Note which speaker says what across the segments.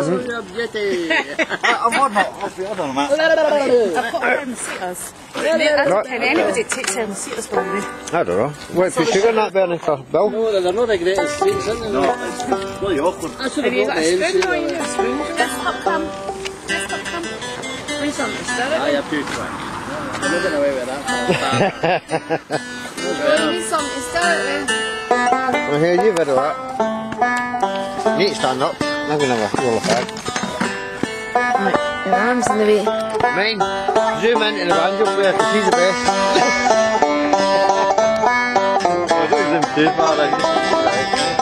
Speaker 1: wasn't.
Speaker 2: I'm not off the other, man.
Speaker 3: I've got them sitters. Can anybody take them sitters for me?
Speaker 1: I don't know. Wait for sugar and that, Bernie, for Bill.
Speaker 2: No, they're not the greatest sweets, are they? No, it's really awkward.
Speaker 3: Have you got a spoon? No, you need a spoon. Just not come. Just not come. Bring something to stir it.
Speaker 2: Ah, you're too quick. I'm not getting away with that.
Speaker 3: You need something to stir it with.
Speaker 1: Well, here, you better that. You need to stand up. I'm going to have a roll of fag.
Speaker 3: Right, your arms in the way.
Speaker 1: Mine, zoom into the banjo player because he's the best. I don't zoom too far, I just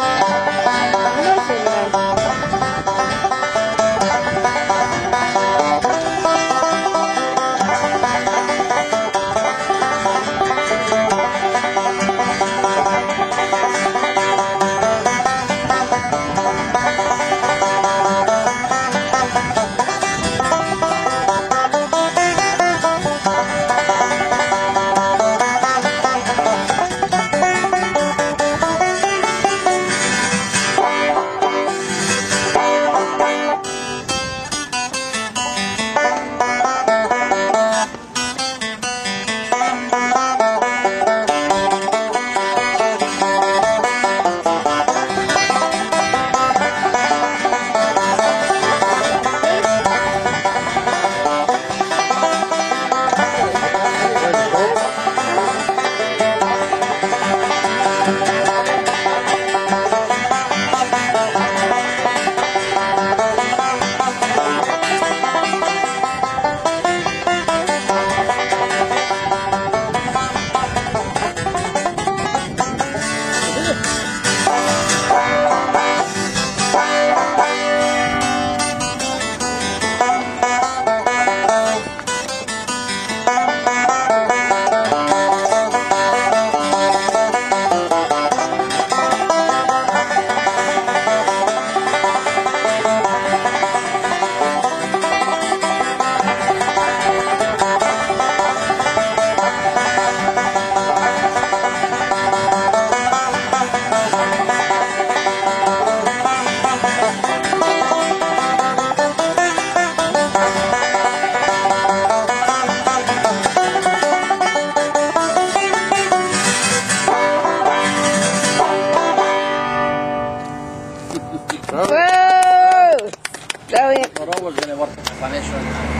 Speaker 3: Whoa! Brilliant.
Speaker 2: We're always going to work at the finish one.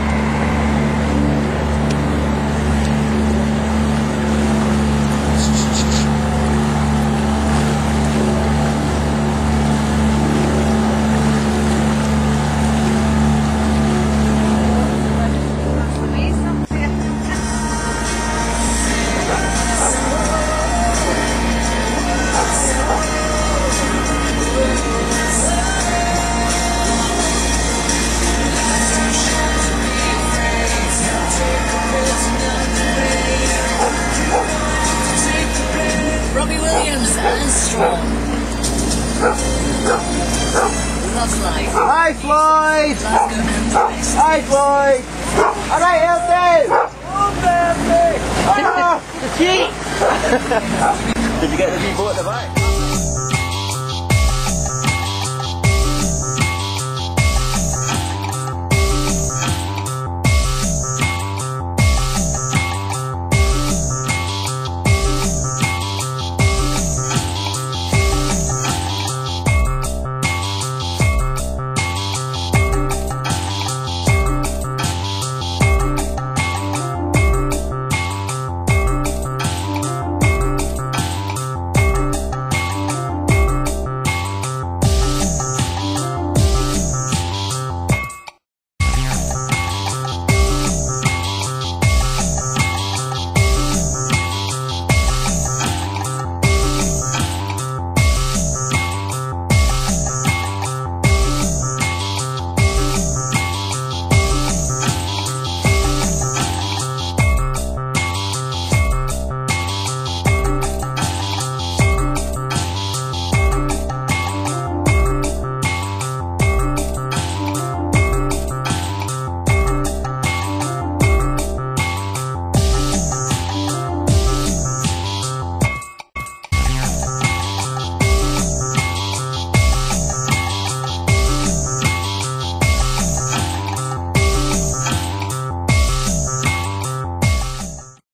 Speaker 1: Hi, Clyde! Hi, Clyde! Alright, Elton! Oh, baby! Oh, the cheek! Did you get the wee boat at the back?